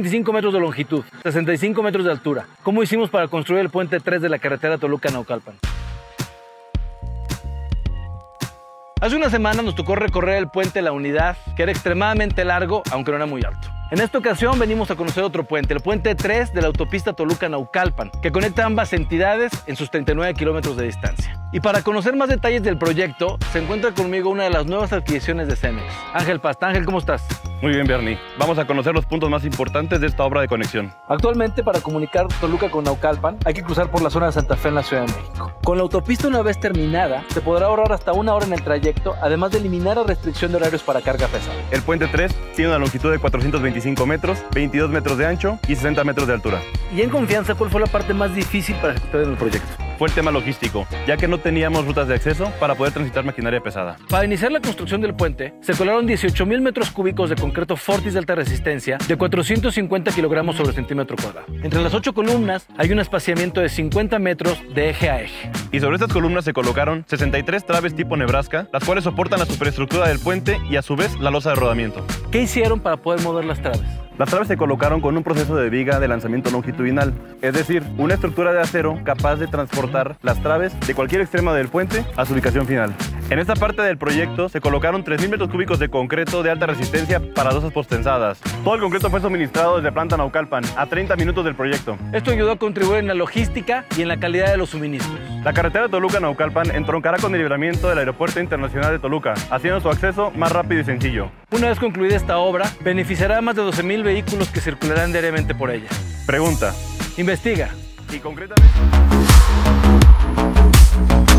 125 metros de longitud, 65 metros de altura. ¿Cómo hicimos para construir el puente 3 de la carretera Toluca-Naucalpan? Hace una semana nos tocó recorrer el puente La Unidad, que era extremadamente largo, aunque no era muy alto. En esta ocasión venimos a conocer otro puente, el puente 3 de la autopista Toluca-Naucalpan, que conecta ambas entidades en sus 39 kilómetros de distancia. Y para conocer más detalles del proyecto, se encuentra conmigo una de las nuevas adquisiciones de Cemex, Ángel Pasta. Ángel, ¿cómo estás? Muy bien, Bernie. Vamos a conocer los puntos más importantes de esta obra de conexión. Actualmente, para comunicar Toluca con Naucalpan, hay que cruzar por la zona de Santa Fe en la Ciudad de México. Con la autopista, una vez terminada, se podrá ahorrar hasta 1 hora en el trayecto, además de eliminar la restricción de horarios para carga pesada. El puente 3 tiene una longitud de 425 metros, 22 metros de ancho y 60 metros de altura. Y en confianza, ¿cuál fue la parte más difícil para ejecutar en el proyecto? Fue el tema logístico, ya que no teníamos rutas de acceso para poder transitar maquinaria pesada. Para iniciar la construcción del puente, se colaron 18,000 metros cúbicos de concreto Fortis de alta resistencia de 450 kilogramos sobre centímetro cuadrado. Entre las 8 columnas hay un espaciamiento de 50 metros de eje a eje. Y sobre estas columnas se colocaron 63 traves tipo Nebraska, las cuales soportan la superestructura del puente y a su vez la losa de rodamiento. ¿Qué hicieron para poder mover las traves? Las traves se colocaron con un proceso de viga de lanzamiento longitudinal, es decir, una estructura de acero capaz de transportar las traves de cualquier extremo del puente a su ubicación final. En esta parte del proyecto se colocaron 3,000 metros cúbicos de concreto de alta resistencia para losas postensadas. Todo el concreto fue suministrado desde planta Naucalpan, a 30 minutos del proyecto. Esto ayudó a contribuir en la logística y en la calidad de los suministros. La carretera Toluca-Naucalpan entroncará con el libramiento del Aeropuerto Internacional de Toluca, haciendo su acceso más rápido y sencillo. Una vez concluida esta obra, beneficiará a más de 12,000 vehículos que circularán diariamente por ella. Pregunta. Investiga. Y concretamente...